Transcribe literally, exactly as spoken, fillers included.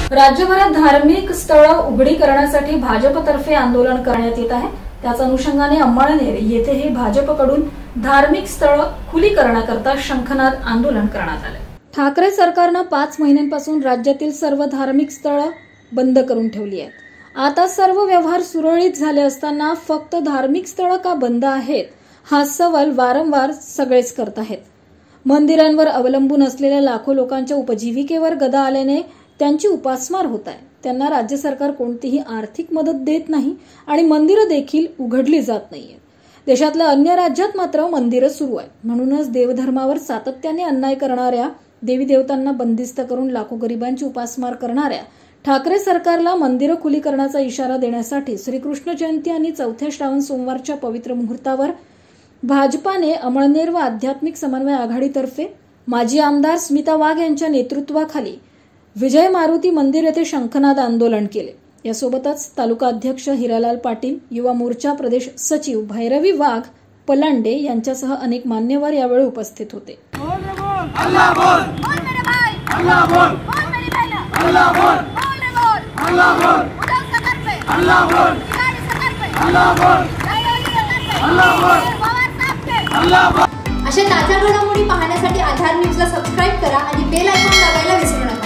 राज्यभरात धार्मिक स्थळ उघडी करण्यासाठी भाजपतर्फे आंदोलन करण्यात येत आहे। त्याच अनुषंगाने अंमळनेर येथेही भाजपकडून धार्मिक स्थळ खुली करण्याकरता शंखनाद आंदोलन करण्यात आले। ठाकरे सरकारने पाच महिन्यांपासून राज्यातील सर्व धार्मिक स्थळ बंद करून ठेवली आहेत। आता सर्व व्यवहार सुरळीत झाले असताना फक्त धार्मिक स्थळ का बंद आहेत हा सवाल वारंवार सगळेच करत आहेत। मंदिरांवर अवलंबून असलेल्या लाखो लोकांच्या उपजीविकेवर गदा आल्याने त्यांची उपासमार होत आहे। त्यांना राज्य सरकार कोणतीही आर्थिक मदत देत नाही आणि मंदिरं देखील उघडली जात नाहीये। देशातल्या अन्य राज्यात मात्र मंदिरं सुरू आहेत। म्हणूनच देवधर्मावर सातत्याने अन्याय करणाऱ्या देवी देवतांना बंदिस्त करून लाखो गरिबांची उपासमार करणाऱ्या ठाकरे सरकारला मंदिरं खुली करण्याचा इशारा देण्यासाठी श्रीकृष्ण जयंती आणि चौथ्या श्रावण सोमवारच्या पवित्र मुहूर्तावर भाजपाने अंमळनेर व आध्यात्मिक समन्वय आघाडीतर्फे माजी आमदार स्मिता वाघ यांच्या नेतृत्वाखाली विजय मारुती मंदिर येथे शंखनाद आंदोलन केले। यासोबतच तालुका अध्यक्ष हिरालाल पाटील, युवा मोर्चा प्रदेश सचिव भैरवी वाघ पलांडे यांच्यासह अनेक मान्यवर यावेळी उपस्थित होते। अल्लाह बोल, बोल मेरे भाई, अल्लाह बोल, बोल मेरी बहना, अल्लाह बोल, बोल रे बोल, अल्लाह बोल, उधर सरकार पे, अल्लाह बोल, बिहारी सरकार पे, अल्लाह बोल, राजौरी सरकार पे, अल्लाह बोल, पवार साहब पे, अल्लाह बोल। अशा ताज्या घडामोडी पाहण्यासाठी आधार न्यूजला सबस्क्राइब करा आणि बेल आयकॉन दाबायला विसरू नका।